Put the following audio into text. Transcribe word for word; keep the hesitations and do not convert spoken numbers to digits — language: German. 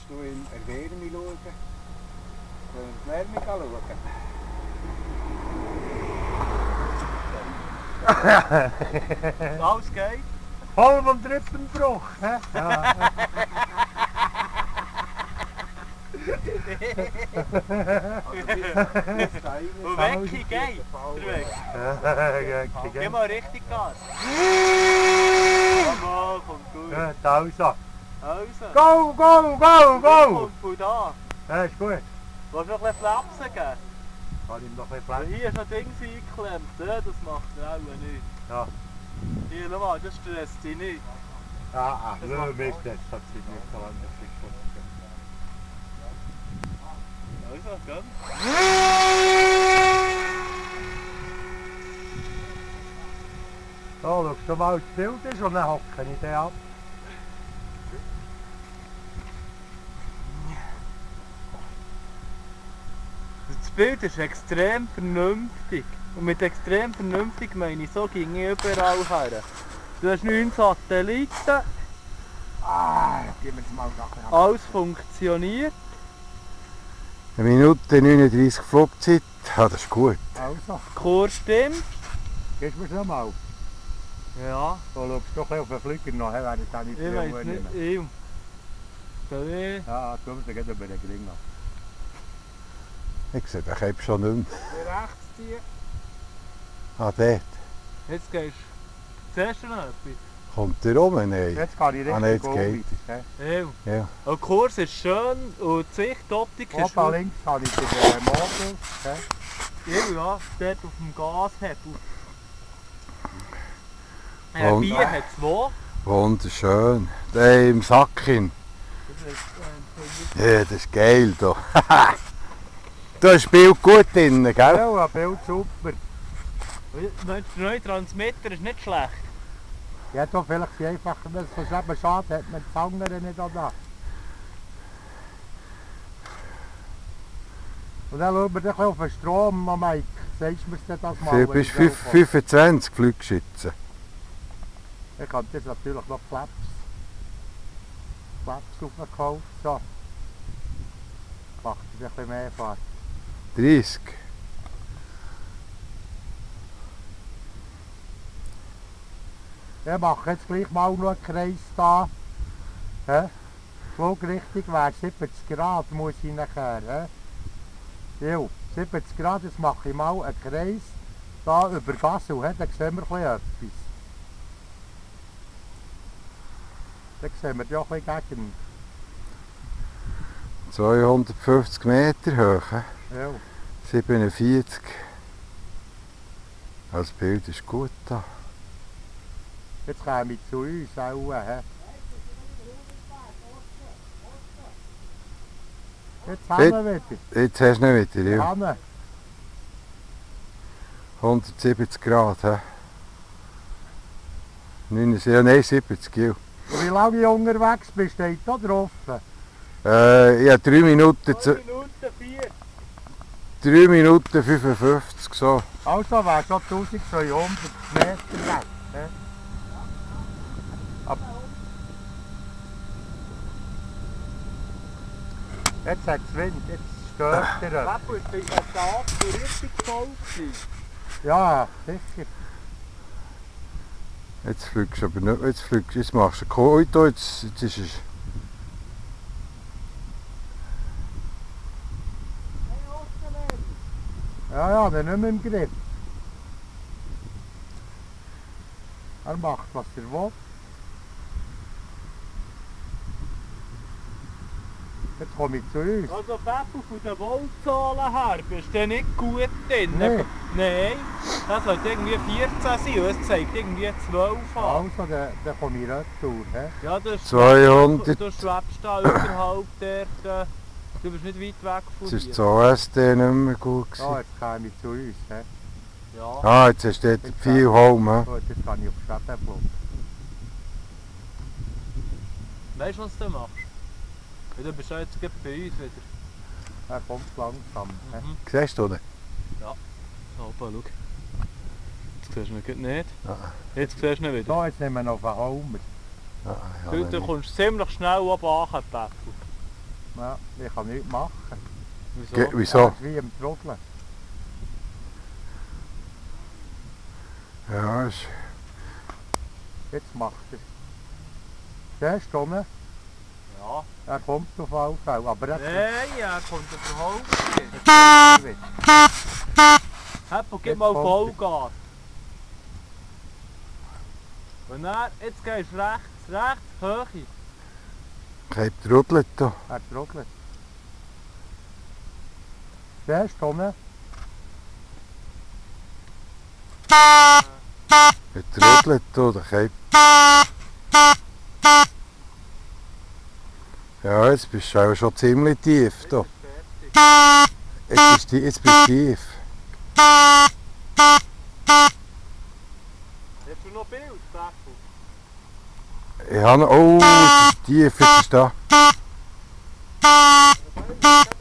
du in der Wärme schauen? Können wir die Wärme schauen? Alles geht. Voll vom Trippenbruch. Ja. Und weg, geht der weg. Geh mal richtig Gas. Komm mal, kommt gut. Ja, also. Also. Go, go, go, go! Kommt von da. Ja, ist gut. Willst du noch ein bisschen Flapsen geben? Kann ich noch ein Weil bisschen hier ist noch Dings eingeklemmt, ja, das macht er auch nicht. Ja. Hier, schau mal, das stresst dich nicht. Ah, ah, Das nur macht Mist, das hat sich nicht so lange Also, komm. So, schau du mal, das Bild ist und dann hocke ich den ab. Das Bild ist extrem vernünftig. Und mit extrem vernünftig meine ich, so ging ich überall her. Du hast neun Satelliten. Ah, gib mir das mal nachher. Alles funktioniert. Eine Minute neununddreißig Flugzeit, ja, das ist gut. Also, Kurs stimmt. gibst du mir das mal? Ja, So, schaust du doch ein auf den Flieger noch, wenn ich das nicht ich weiß nicht. Ich. Soll ich? Ja, du musst gehen über den Gring ab. Ich sehe, ich habe schon nicht mehr. Rechts ziehen. Ah, dort. Jetzt gehst du. Siehst du noch etwas? Kommt der rum? Nein. Jetzt kann ich richtig Ah, nein, jetzt gehen. geht. Ja. Ja. Der Kurs ist schön und die Sicht, die Optik ist Oben gut. links habe ich den äh, Model. Ja. Ja, ja, dort auf dem Gashebel. Äh, Und- Bier hat zwei. Wunderschön. Da im Sackchen. Das ist, äh, Ja, das ist geil hier. Da ist das Bild gut drin, gell? Ja, ein Bild super. der neue Transmitter ist nicht schlecht. Ja, da vielleicht viel einfacher, wenn es so eben schade hat man die anderen nicht auch da. Und dann schauen wir doch auf den Strom, Mike. Sagst du mir das mal? Du wenn bist ich fünf- drauf komme? fünfundzwanzig Flugschützen. Ich habe jetzt natürlich noch Flaps. Flaps aufgekauft. So. Macht es ein bisschen mehr Fahrt. dreißig. Ich mache jetzt gleich mal noch einen Kreis da. Hä? Flugrichtung wäre siebzig Grad, muss ich nachher. Hä? Jo, siebzig Grad, jetzt mache ich mal einen Kreis da über Gassel, hä? Dann sehen wir ein bisschen etwas. Dann sehen wir ja ein bisschen Gegend. zweihundertfünfzig Meter hoch. hä? Ja. siebenundvierzig. Das Bild ist gut da. Jetzt komme ich zu uns auch. Hä? Jetzt haben wir wieder. Jetzt hast du nicht wieder, ja. Hanne. hundertsiebzig Grad. hä? neunundsiebzig, ja, nein, siebzig, ja. Und wie lange ich unterwegs bin, steht da drauf. Äh, ich habe drei Minuten, zwei zu- Minuten vier. drei Minuten fünfundfünfzig, so. Also wäre schon eintausendzweihundert Meter weg. Hä? Ab- Jetzt hat es Wind, jetzt stört er. Peppo, ist der Tag so richtig voll gewesen? Ja, sicher. Jetzt fliegst du aber nicht, jetzt fliegst jetzt machst du einen Koito, jetzt, jetzt ist es... Ja, ja, der nicht mehr im Griff. Er macht, was er will. Jetzt komme ich zu uns. Also Peppo, von den Voltzahlen her bist du nicht gut drin. Nee. Nein, das sollte irgendwie vierzehn sein und es zeigt irgendwie zwölf an. Also, dann, dann komme ich retour. He? Ja, du, schwebst- zweihundert. du schwebst da überhalb dort. äh, Du bist nicht weit weg von Jetzt ist hier. das O S D nicht mehr gut Ja, gewesen. jetzt komme ich zu uns. He? Ja. Ah, jetzt hast du dort viel Home. hä? Gut, jetzt kann ich auf Schwebenflug. Weißt du, was du machst? Ja, du bist ja jetzt gerade bei uns wieder. Er kommt langsam. He? Mhm. Siehst du nicht? Da oben, schau. Jetzt siehst du ihn gerade nicht. Ja. Jetzt siehst du ihn wieder. So, jetzt nehmen wir noch einen Homer. Ah, ja, Du, wenn du ich- kommst ziemlich schnell oben an, Peppo. Ja, ich kann nichts machen. Wieso? Ge- Er Wieso? ist wie im Truddeln. Ja, ist... Jetzt macht er. Der ist unten. Ja. Er kommt auf alle Fälle. Aber er Nein, er kommt überhaupt nicht. kommt wieder. Heppo, gib Jetzt mal kommt Vollgas. Und dann, jetzt gehst du rechts, rechts, Höhe. Kein Trudelt da. Er truddelt. Der ist unten. Er trudelt da, der Keib. Ja, jetzt bist du auch schon ziemlich tief da. Jetzt bist du, jetzt bist du tief. Hast du noch Bild, Beppo? Ich habe... Oh, es ist tief, jetzt ist da. Ja.